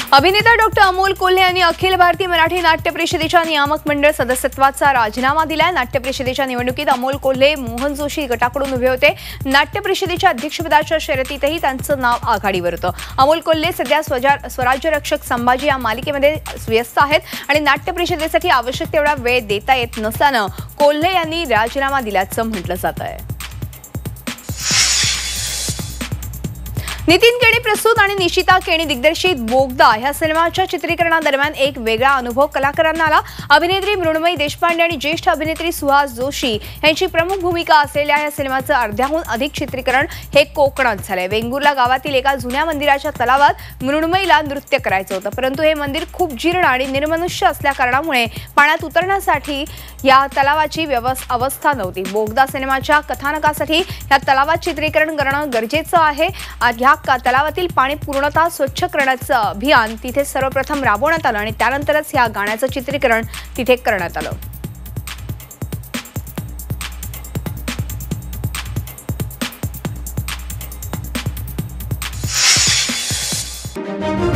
अभिनेता डॉक्टर अमोल कोल्हे यांनी अखिल भारतीय मराठी नाट्य परिषदेच्या नियामक मंडळ सदस्यत्वाचा राजीनामा दिलाय। नाट्य परिषदेच्या निवडणुकीत अमोल कोल्हे मोहन जोशी गटाकडून उभे होते। नाट्य परिषदेच्या अध्यक्षपदाच्या शर्यतीतही त्यांचं नाव आघाडीवर होतं। अमोल कोल्हे सध्या स्वराज्य रक्षक संभाजी या मालिकेमध्ये व्यस्त आहेत आणि नाट्य परिषदेसाठी आवश्यक तेवढा वेळ देता येत नसल्यानं कोल्हे यांनी राजीनामा दिल्याचं म्हटलं जात आहे। नितीन केणी प्रस्तुत आणि निशिता केणी दिग्दर्शित बोगदा ह्या सिनेमाच्या चित्रीकरणादरम्यान एक वेगळा अनुभव कलाकारांना आला। अभिनेत्री मृण्मयी देशपांडे आणि ज्येष्ठ अभिनेत्री सुहास जोशी यांची प्रमुख भूमिका असलेल्या या सिनेमाचं अर्ध्याहून अधिक चित्रीकरण हे कोकणात झालंय। वेंगुर्ला गावातील एका जुन्या मंदिराच्या तलावात मृण्मयीला नृत्य करायचं होतं, परंतु हे मंदिर खूप जीर्ण आणि निर्मनुष्य असल्या कारणामुळे पाण्यात उतरण्यासाठी या तलावाची अवस्था नव्हती। बोगदा सिनेमाच्या कथानकासाठी या तलावात चित्रीकरण करणं गरजेचं आहे। या तलावातील पाणी पूर्णतः स्वच्छ करण्याचं अभियान तिथे सर्वप्रथम राबवण्यात आलं आणि त्यानंतरच या गाण्याचं चित्रीकरण तिथे करण्यात आलं।